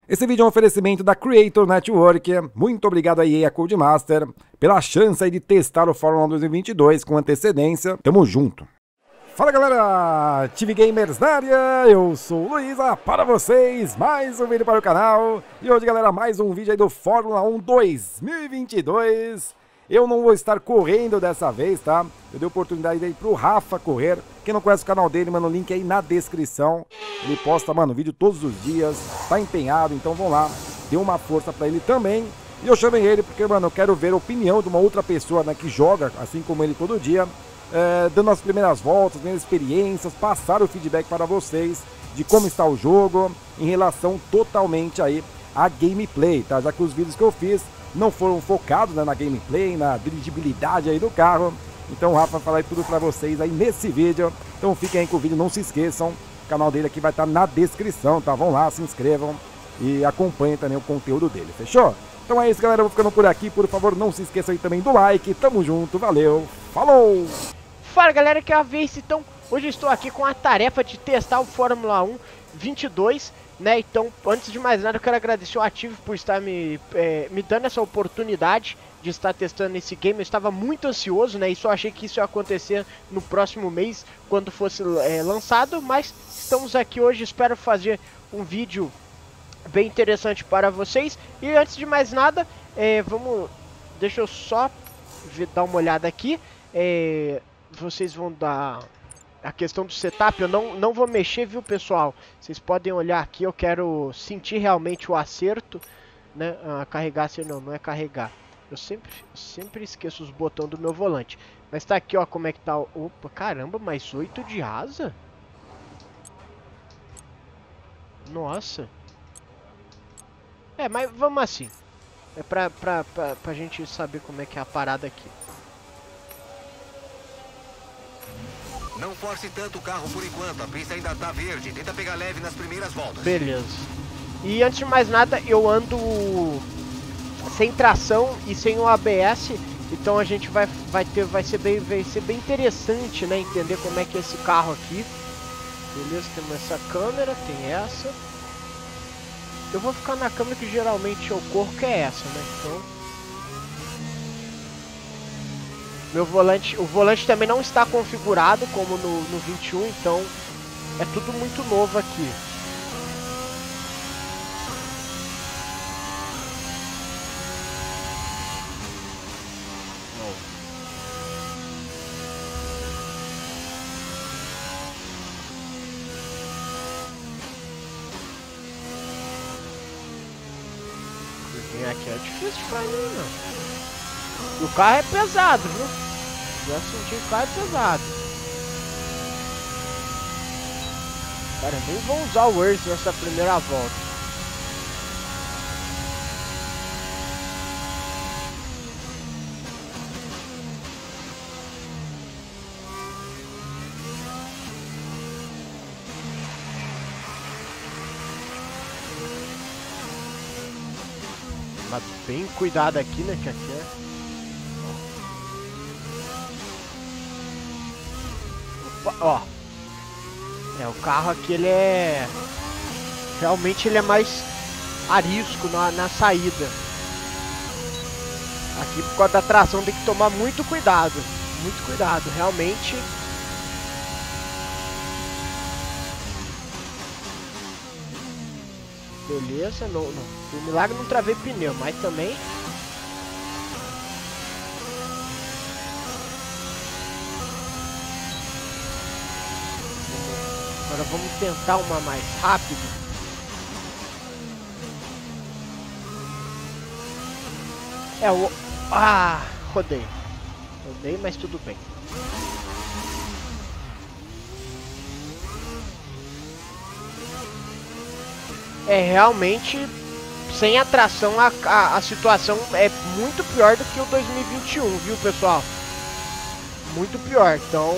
Esse vídeo é um oferecimento da Creator Network. Muito obrigado aí a Codemaster pela chance aí de testar o Fórmula 1 2022 com antecedência. Tamo junto. Fala galera, TV Gamers na área, eu sou o Luísa, para vocês, mais um vídeo para o canal. E hoje galera, mais um vídeo aí do Fórmula 1 2022. Eu não vou estar correndo dessa vez, tá? Eu dei oportunidade aí pro Rafa correr. Quem não conhece o canal dele, mano, o link aí na descrição. Ele posta, mano, vídeo todos os dias, tá empenhado, então vão lá, dê uma força pra ele também. E eu chamei ele porque, mano, eu quero ver a opinião de uma outra pessoa, né, que joga, assim como ele todo dia, dando as primeiras voltas, minhas experiências, passar o feedback para vocês de como está o jogo, em relação totalmente aí à gameplay, tá? Já que os vídeos que eu fiz não foram focados, né, na gameplay, na dirigibilidade aí do carro. Então o Rafa vai falar tudo pra vocês aí nesse vídeo. Então fiquem aí com o vídeo, não se esqueçam. O canal dele aqui vai estar na descrição, tá? Vão lá, se inscrevam e acompanhem também o conteúdo dele, fechou? Então é isso, galera, eu vou ficando por aqui. Por favor, não se esqueçam aí também do like. Tamo junto, valeu, falou! Fala galera, que é a vez. Então hoje eu estou aqui com a tarefa de testar o Fórmula 1 22, né? Então, antes de mais nada, eu quero agradecer o Active por estar me dando essa oportunidade de estar testando esse game. Eu estava muito ansioso, né? E só achei que isso ia acontecer no próximo mês, quando fosse lançado. Mas estamos aqui hoje, espero fazer um vídeo bem interessante para vocês. E antes de mais nada, deixa eu só dar uma olhada aqui. Vocês vão dar a questão do setup, eu não vou mexer, viu pessoal? Vocês podem olhar aqui, eu quero sentir realmente o acerto, né? Carregar, não é carregar. Eu sempre esqueço os botões do meu volante. Mas tá aqui, ó, como é que tá. Opa, caramba, mais 8 de asa? Nossa. Mas vamos assim. É pra gente saber como é que é a parada aqui. Não force tanto o carro por enquanto, a pista ainda tá verde. Tenta pegar leve nas primeiras voltas. Beleza. E antes de mais nada, eu ando sem tração e sem o ABS. Então a gente vai ser bem interessante, né? Entender como é que é esse carro aqui. Beleza, temos essa câmera, tem essa. Eu vou ficar na câmera que geralmente eu corro, que é essa, né? Então... o volante também não está configurado como no 21, então é tudo muito novo aqui. Aqui é difícil pra mim, não. E o carro é pesado, viu? Já senti que o carro é pesado. Cara, nem vou usar o Earth nessa primeira volta. Mas bem cuidado aqui, né, que aqui é... Ó, o carro aqui ele é realmente ele é mais arisco na saída. Aqui por causa da tração tem que tomar muito cuidado, realmente. Beleza, não, por milagre não travei pneu, mas também agora vamos tentar uma mais rápido. Rodei, mas tudo bem. Realmente, sem a tração, a situação é muito pior do que o 2021, viu pessoal? Muito pior, então...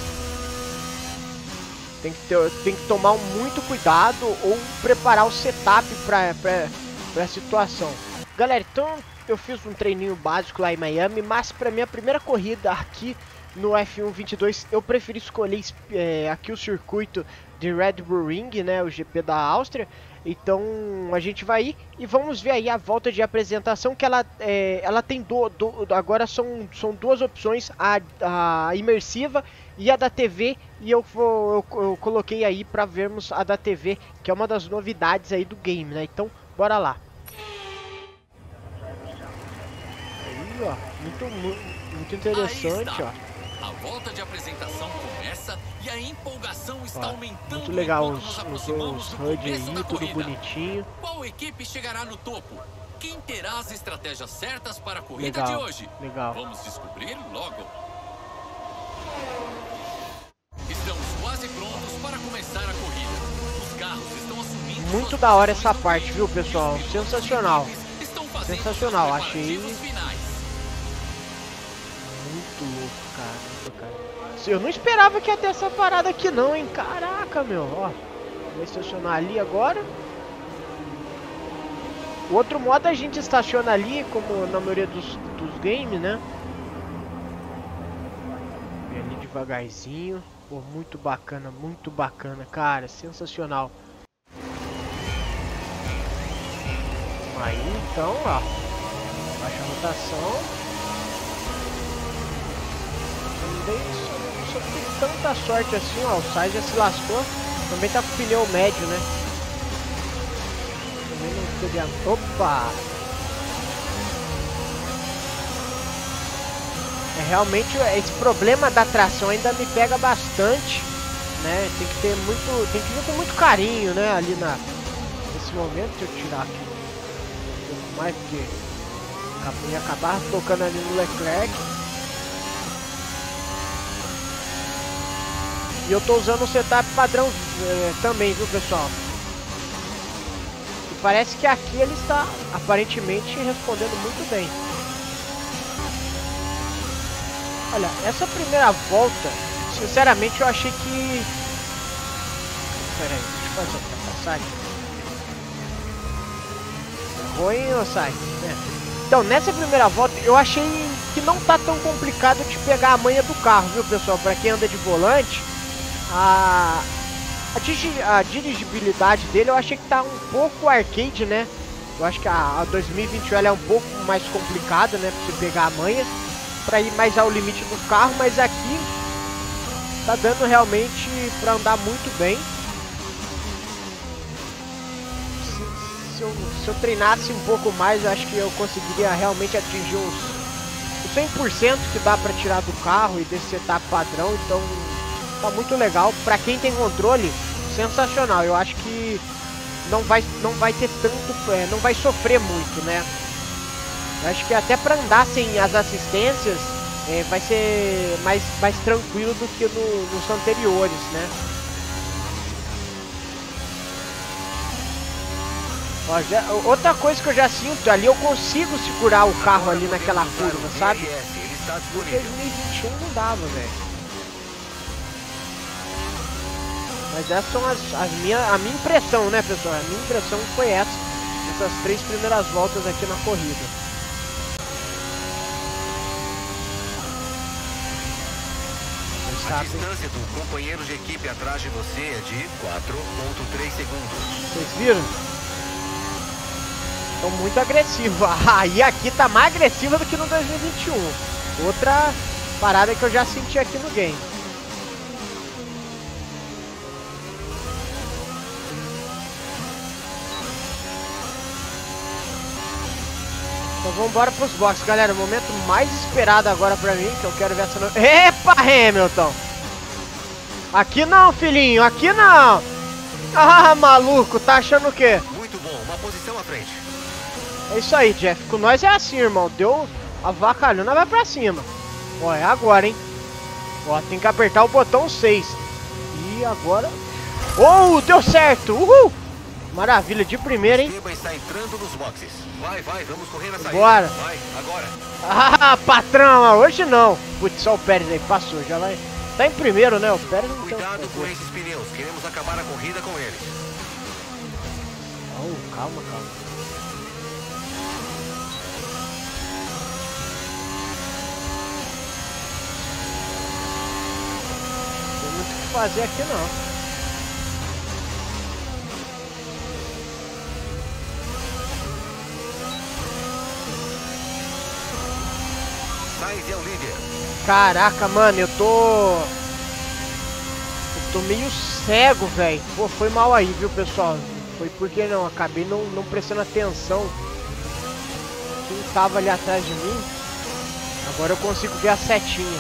Tem que tomar muito cuidado ou preparar o setup para a situação. Galera, então eu fiz um treininho básico lá em Miami, mas para minha primeira corrida aqui no F1 22 eu preferi escolher aqui o circuito de Red Bull Ring, né, o GP da Áustria. Então a gente vai ir e vamos ver aí a volta de apresentação, que ela tem agora são duas opções, a imersiva e a da TV, e eu coloquei aí para vermos a da TV, que é uma das novidades aí do game, né? Então bora lá. Aí, ó, muito interessante, ó. A volta de apresentação começa e a empolgação está aumentando. Muito legal os HUD aí, tudo bonitinho. Qual equipe chegará no topo? Quem terá as estratégias certas para a corrida de hoje? Legal. Vamos descobrir logo. Estamos quase prontos para começar a corrida. Os carros estão assumindo. Muito da hora essa parte, viu, pessoal? Sensacional. Sensacional, achei. Muito louco, cara. Eu não esperava que ia ter essa parada aqui não, hein? Caraca, meu. Ó, vou estacionar ali agora. O outro modo a gente estaciona ali, como na maioria dos games, né? Vem ali devagarzinho. Pô, muito bacana, cara. Sensacional. Aí, então, ó. Baixa a rotação. Não tem tanta sorte assim, ó. O Sainz já se lascou. Também tá com o pneu médio, né? Também não podia. Opa! Realmente esse problema da tração ainda me pega bastante, né? Tem que vir com muito carinho, né? Ali nesse momento, deixa eu tirar aqui um pouco mais, porque ia acabar tocando ali no Leclerc. E eu tô usando o setup padrão também, viu, pessoal? E parece que aqui ele está aparentemente respondendo muito bem. Olha, essa primeira volta, sinceramente eu achei que... Pera aí, deixa eu fazer essa passagem. Ruim ou sai? Então, nessa primeira volta, eu achei que não tá tão complicado de pegar a manha do carro, viu, pessoal? Pra quem anda de volante, a dirigibilidade dele eu achei que tá um pouco arcade, né? Eu acho que a 2021 ela é um pouco mais complicada, né? Pra você pegar a manha, pra ir mais ao limite do carro, mas aqui tá dando realmente pra andar muito bem. Se eu treinasse um pouco mais, eu acho que eu conseguiria realmente atingir os 100% que dá pra tirar do carro e desse setup padrão. Então tá muito legal. Pra quem tem controle, sensacional. Eu acho que não vai ter tanto, não vai sofrer muito, né? Eu acho que até pra andar sem as assistências vai ser mais tranquilo do que nos anteriores, né? Ó, outra coisa que eu já sinto, ali eu consigo segurar o carro ali naquela curva, sabe? Porque 2021 não dava, velho. Mas essas são a minha impressão, né, pessoal? A minha impressão foi essas 3 primeiras voltas aqui na corrida. A distância do companheiro de equipe atrás de você é de 4,3 segundos. Vocês viram? Estão muito agressivos. E aqui tá mais agressiva do que no 2021. Outra parada que eu já senti aqui no game. Então vamos embora pros boxes, galera. O momento mais esperado agora pra mim, que eu quero ver essa... Epa, Hamilton! Aqui não, filhinho, aqui não! Ah, maluco, tá achando o quê? Muito bom, uma posição à frente. É isso aí, Jeff. Com nós é assim, irmão. Deu a vacalhona, vai pra cima. Ó, é agora, hein? Ó, tem que apertar o botão 6. E agora... Oh, deu certo! Uhul! Maravilha, de primeira, hein? Esteban está entrando nos boxes. Vai, vamos correr na saída. Bora! Vai, agora. Ah, patrão, hoje não. Putz, só o Pérez aí, passou, já vai. Tá em primeiro, né? O Pérez não tem. Cuidado com esses pneus, queremos acabar a corrida com eles. Oh, calma. Não tem muito o que fazer aqui, não. Sainz é o líder. Caraca, mano, eu tô meio cego, velho. Pô, foi mal aí, viu, pessoal? Foi porque não, acabei não prestando atenção. Quem tava ali atrás de mim. Agora eu consigo ver a setinha.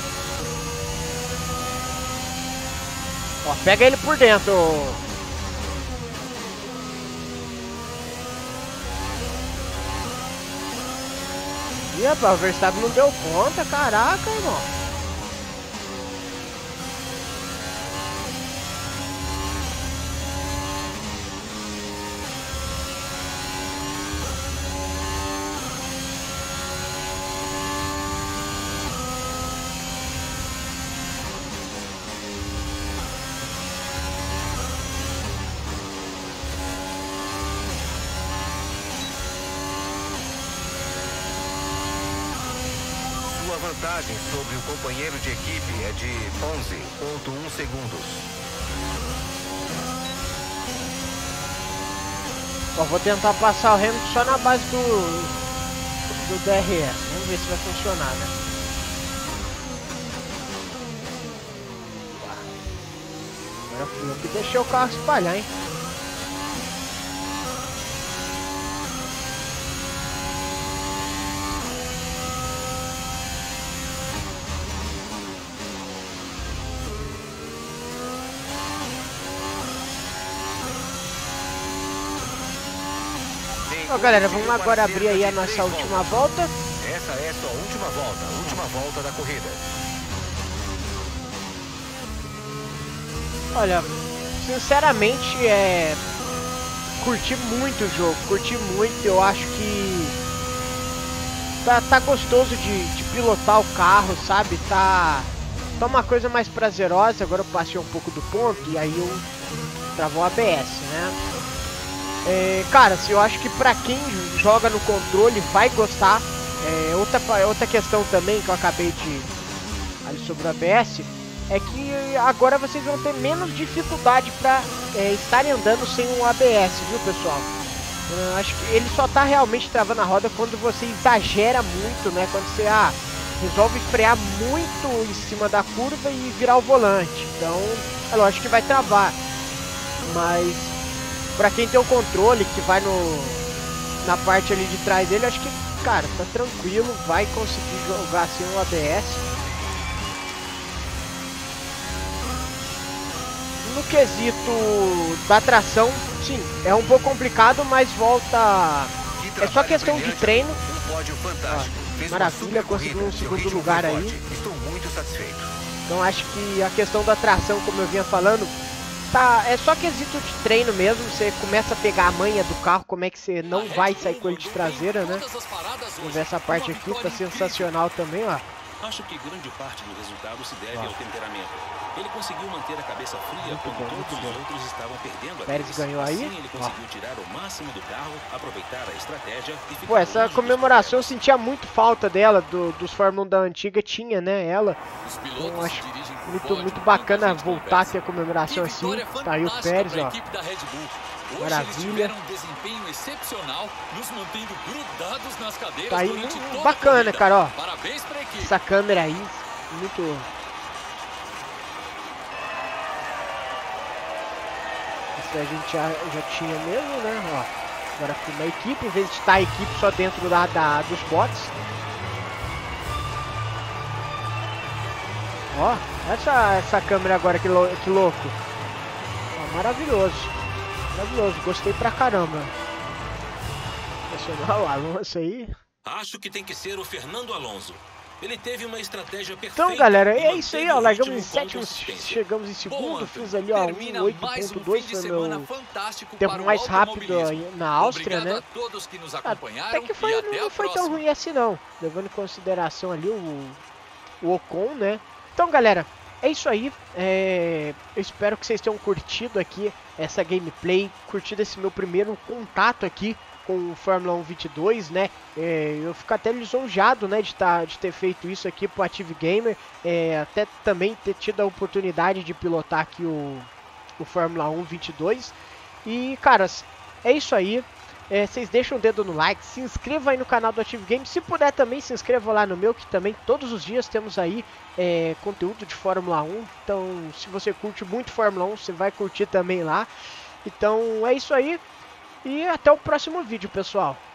Ó, pega ele por dentro. Ih, rapaz, o Verstappen não deu conta, caraca, irmão. Sua vantagem sobre o companheiro de equipe é de 11,1 segundos. Ó, vou tentar passar o Hamilton só na base do DRS. Vamos ver se vai funcionar, né? Agora fui eu que deixei o carro espalhar, hein? Ó, galera, vamos agora abrir aí a nossa última volta. Essa é sua última volta da corrida. Olha, sinceramente, curti muito o jogo, curti muito. Eu acho que tá gostoso de pilotar o carro, sabe? Tá uma coisa mais prazerosa. Agora eu passei um pouco do ponto e aí eu travou o ABS, né? Cara, eu acho que pra quem joga no controle vai gostar. Outra questão também que eu acabei de... ali sobre o ABS, é que agora vocês vão ter menos dificuldade pra estarem andando sem um ABS, viu, pessoal? Eu acho que ele só tá realmente travando a roda quando você exagera muito, né? Quando você resolve frear muito em cima da curva e virar o volante. Então, é lógico que vai travar. Mas... pra quem tem o controle, que vai na parte ali de trás dele, acho que, cara, tá tranquilo, vai conseguir jogar assim um ABS. No quesito da tração, sim, é um pouco complicado, mas volta... é só questão de treino. Maravilha, conseguiu um segundo lugar aí. Estou muito satisfeito. Então acho que a questão da tração, como eu vinha falando... é só quesito de treino mesmo, você começa a pegar a manha do carro, como é que você não vai sair com ele de traseira, né? Vamos ver essa parte aqui, tá sensacional também, ó. Acho que grande parte do resultado se deve ao temperamento. Ele conseguiu manter a cabeça fria quando todos os outros estavam perdendo a Pérez ganhou aí. Assim, ele conseguiu tirar o máximo do carro, aproveitar a estratégia e ficar... Pô, essa comemoração eu sentia muito falta dela, dos Fórmula 1 da antiga, tinha, né, ela. Então acho muito bacana voltar a ter a comemoração assim. Tá aí o Pérez, ó. Maravilha. Desempenho excepcional, nos mantendo grudados nas cadeiras. Tá aí bacana, cara, ó. Parabéns pra equipe. Essa câmera aí, muito... isso a gente já tinha mesmo, né? Ó, agora filma a equipe, em vez de estar a equipe só dentro dos bots. Ó, essa câmera agora, que louco. Ó, maravilhoso. Maravilhoso, gostei pra caramba. Nacional Alonso aí. Acho que tem que ser o Fernando Alonso. Ele teve uma estratégia perfeita. Então, galera, é isso aí, ó. Largamos em sétimo, chegamos em segundo. Fiz ali, ó, 1.8.2. Foi meu tempo mais rápido na Áustria, né? Até que não foi tão ruim assim, não. Levando em consideração ali o Ocon, né? Então, galera, é isso aí. Eu espero que vocês tenham curtido aqui essa gameplay, curtido esse meu primeiro contato aqui com o Fórmula 1 22, né? Eu fico até lisonjeado, né, de ter feito isso aqui pro Active Gamer, até também ter tido a oportunidade de pilotar aqui o Fórmula 1 22. E, caras, é isso aí. vocês deixam o dedo no like, se inscreva aí no canal do Active Games, se puder também se inscreva lá no meu, que também todos os dias temos aí conteúdo de Fórmula 1, então se você curte muito Fórmula 1, você vai curtir também lá. Então é isso aí, e até o próximo vídeo, pessoal.